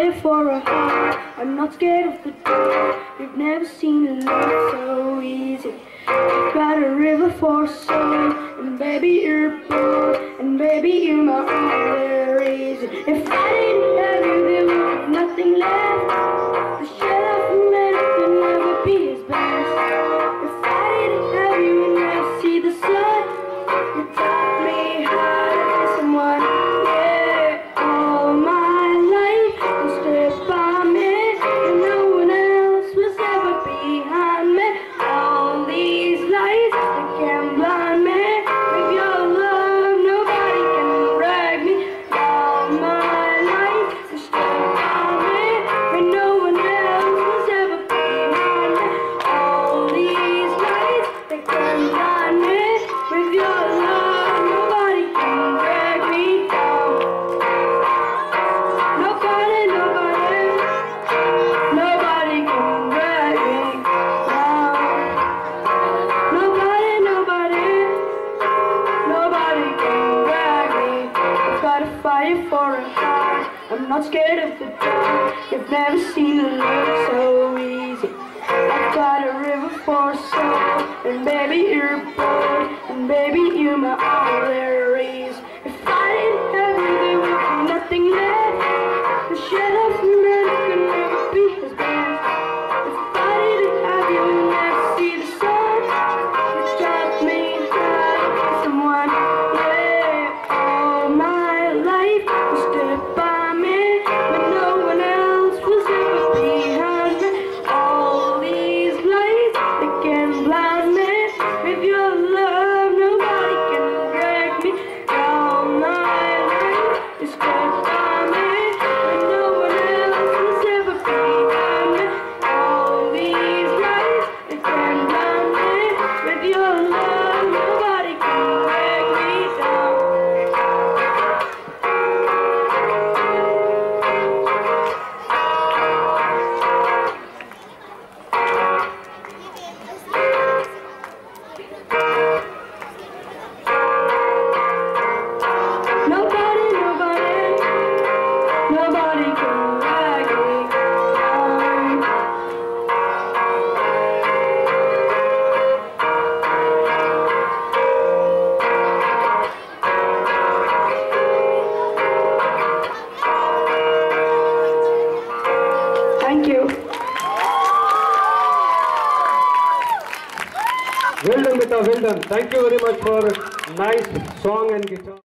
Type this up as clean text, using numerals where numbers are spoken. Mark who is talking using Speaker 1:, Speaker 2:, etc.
Speaker 1: fire for a heart. I'm not scared of the dark. You've never seen a love so easy. You've got a river for a soul, and baby you're bold, and baby you're my only reason. If I didn't have you, there would be nothing left. The shadow from man could never be his best. If I didn't have you and never see the sun, you taught me how to be someone. Yeah, all my life you stood by me, and no one else was ever behind me. All these lights, they can't blind me. With your love, nobody can drag me. All my life you stood by me, and no one else was ever behind me. All these lights, they can't blind me. With your love, nobody can drag me down. Nobody, nobody, nobody can drag me down. Nobody, nobody, nobody can drag me. I've got a fire for a heart. I'm not scared of the dark. You've never seen a love so easy. I've got a river for a soul, and baby you're bold, and baby you're my only reason. If I didn't have you, there would be nothing left. The shadow from man could never be his best. If I didn't have you and never see the sun, you taught me how to be someone. Yeah, all my life you stood by me when no one else was ever behind me. All these lights, they can blind me. With your love, nobody can drag me. All my life you stood by me when no one else was ever behind me. All these lights, they can blind me. With your love, nobody can drag me down. Nobody, nobody, nobody can drag me down. Thank you.
Speaker 2: Well done, Mita, well done. Thank you very much for nice song and guitar.